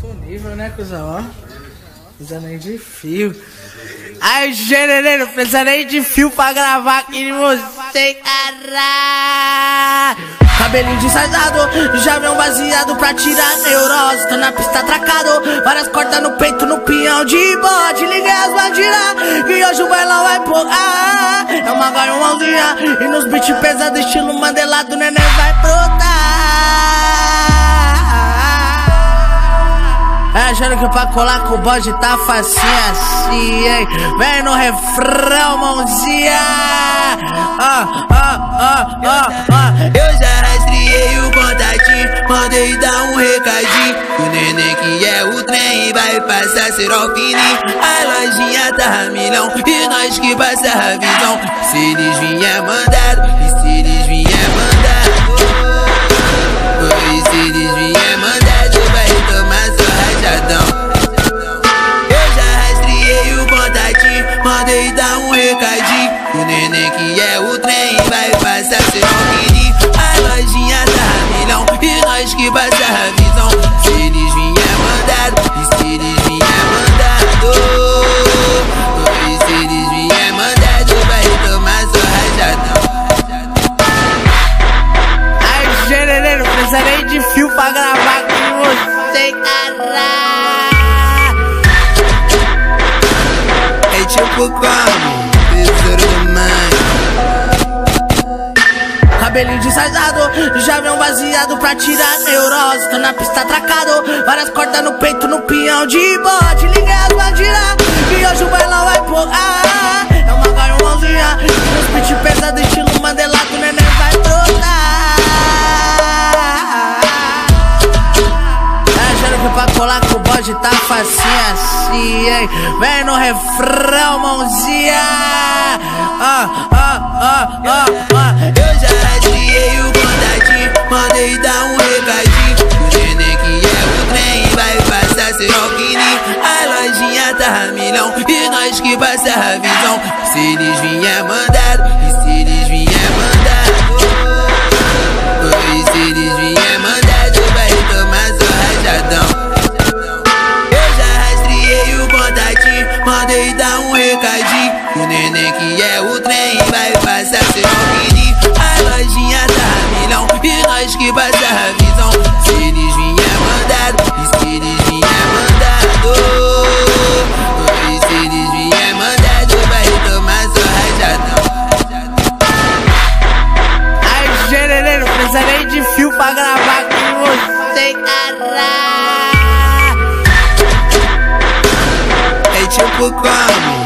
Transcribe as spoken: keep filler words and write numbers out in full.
disponível, né, cuzão? Ó, precisa nem de fio. Ai, Gererê, não precisa nem de fio pra gravar aqui de você, caralho. Cabelinho desajado, já vem um baseado pra tirar neurose. Tô na pista atracado, várias cordas no peito, no pinhão de bode. Liguei as bandiras, que hoje o bailão vai empurrar. É uma gaiolinha, e nos beats pesados, estilo Mandela do neném vai brotar. É, juro que pra colar com o bode tá facinho assim, hein? Vem no refrão, mãozinha. Ah, ah, ah, ah, ah. Eu já rastreei o contatinho, mandei dar um recadinho. O neném que é o trem vai passar ser ao fininho. A lojinha tá a milhão e nós que passa a visão. Se eles vier mandado, e se eles vier mandado, pois se eles vier mandado, vai tomar só rajadão. Eu já rastreei o contatinho, mandei dar um recadinho. O neném que é o trem vai passar ser ao fininho. A lojinha tá a milhão e nós que passa a visão. Se eles vier mandado, e se eles vier mandado, pois se eles vier mandado, vai tomar só rajadão. Ai, Gererê, não precisa nem de fio pra gravar com você, caralho. É tipo como tesouro do mãe. Cabelinho desajado, já vem um baseado pra tirar neurose. Tô na pista atracado, várias cordas no peito, no pinhão de bode. Liguei as bandiras, que hoje o bailão vai empurrar. É uma gaiolinha, e nos beats pesados, estilo Mandela do neném vai brotar. É, juro que pra colar com o bode tá facinho assim, hein? Vem no refrão, mãozinha. Ah, ah, ah, ah, ah. Eu já rastreei o contatinho, mandei dar um recadinho. O neném que é o trem vai passar ser ao fininho. A lojinha tá a milhão e nós que passa a visão. Se eles vier mandado, e se eles vier mandado, pois se eles vier mandado, vai tomar só rajadão. Eu já rastreei o contatinho, mandei dar um recadinho. O neném que é o trem vai passar ser ao fininho. A lojinha tá a milhão e nós que passa a visão. Se eles vier mandado, e se eles vier mandado, pois se eles vier mandado, vai tomar só rajadão. Ai, Gererê, não precisa nem de fio pra gravar com você, caralho. É tipo como